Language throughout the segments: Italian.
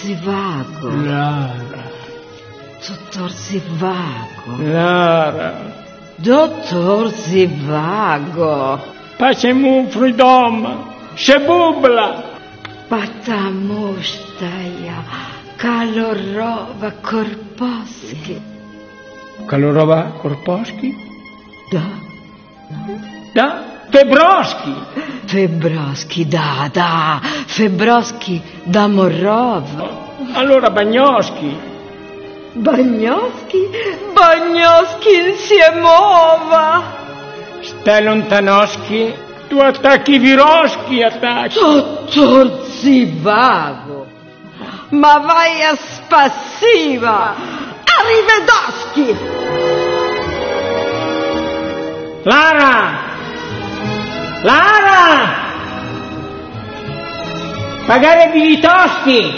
Zivago. Lara. Dottor Zivago. Lara. Dottor Zivago. Pacemu freedom. Shebubla. Потому-что Kalorova Korposki. Kalorova Korposki? Да. Da? Febroski. Febroski, da. Febroski da Morov. Allora Bagnoschi. Bagnoschi insiemova. Stai lontanoschi, tu attacchi Viroschi, attacchi. Dottor Zivago. Ma vai a spassiva. Arrivedoschi. Lara! Pagare Bilitoschi!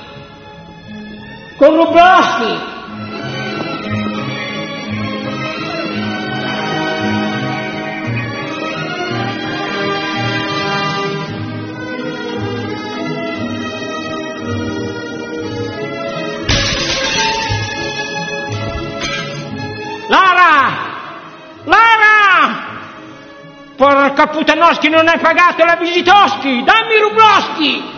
Con Rubloschi! Lara! Porca puttanoschi, non hai pagato la Visitoschi! Dammi i Rubloschi!